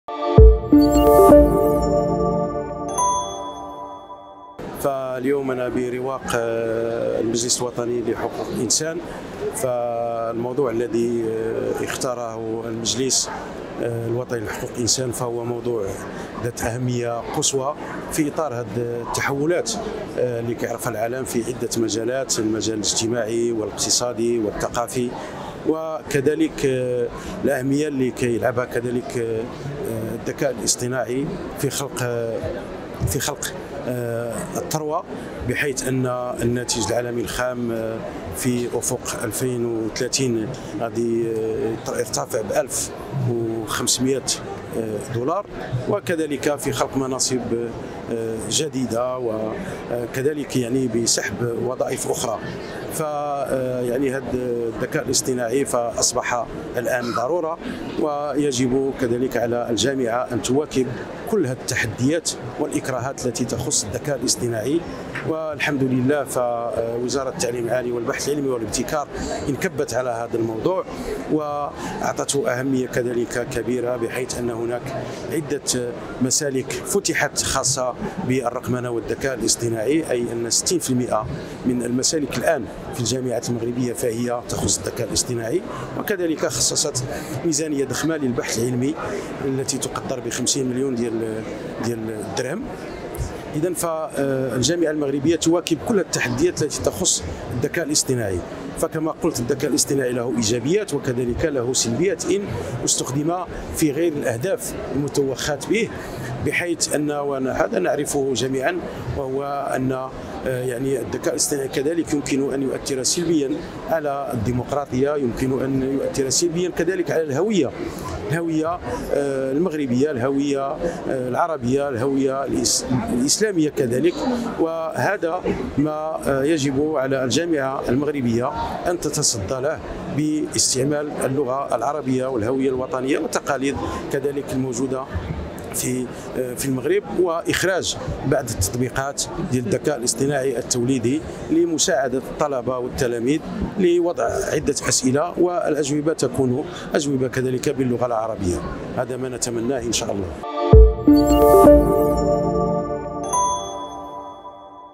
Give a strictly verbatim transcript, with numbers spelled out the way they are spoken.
فاليوم أنا برواق المجلس الوطني لحقوق الإنسان. فالموضوع الذي اختاره المجلس الوطني لحقوق الإنسان فهو موضوع ذات أهمية قصوى في إطار هذه التحولات اللي كيعرفها العالم في عدة مجالات، المجال الاجتماعي والاقتصادي والثقافي، وكذلك الأهمية اللي كيلعبها كذلك الذكاء الاصطناعي في خلق في خلق الثروة، بحيث أن الناتج العالمي الخام في أفق ألفين وثلاثين غادي يرتفع ب ألف وخمسمائة دولار، وكذلك في خلق مناصب جديدة، وكذلك يعني بسحب وظائف أخرى. فيعني هذا الذكاء الاصطناعي فأصبح الآن ضرورة، ويجب كذلك على الجامعة أن تواكب كل هذه التحديات والإكراهات التي تخص الذكاء الاصطناعي. والحمد لله فوزارة التعليم العالي والبحث العلمي والابتكار انكبت على هذا الموضوع وأعطته أهمية كذلك كبيرة، بحيث أن هناك عدة مسالك فتحت خاصة بالرقمنة والذكاء الاصطناعي، أي أن ستين بالمئة من المسالك الآن في الجامعات المغربية فهي تخص الذكاء الاصطناعي. وكذلك خصصت ميزانية ضخمة للبحث العلمي التي تقدر ب خمسين مليون ديال ديال الدرهم. إذن فالجامعة المغربية تواكب كل التحديات التي تخص الذكاء الاصطناعي. فكما قلت الذكاء الاصطناعي له إيجابيات وكذلك له سلبيات إن استخدم في غير الأهداف المتوخاة به، بحيث أن وهذا نعرفه جميعا، وهو أن يعني الذكاء الاصطناعي كذلك يمكن أن يؤثر سلبيا على الديمقراطية، يمكن أن يؤثر سلبيا كذلك على الهوية الهوية المغربية، الهوية العربية، الهوية الإسلامية كذلك. وهذا ما يجب على الجامعة المغربية أن تتصدى له باستعمال اللغة العربية والهوية الوطنية والتقاليد كذلك الموجودة في في المغرب، واخراج بعض التطبيقات ديال الذكاء الاصطناعي التوليدي لمساعده الطلبه والتلاميذ لوضع عده اسئله، والاجوبه تكون اجوبه كذلك باللغه العربيه. هذا ما نتمناه ان شاء الله.